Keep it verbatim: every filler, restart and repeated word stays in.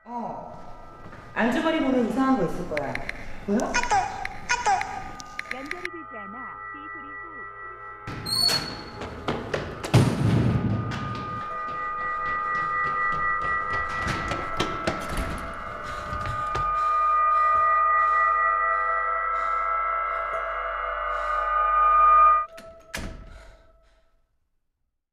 어. 안주머니 보면 이상한 거 있을 거야. 뭐야? 연결이 되지 않아 삐 소리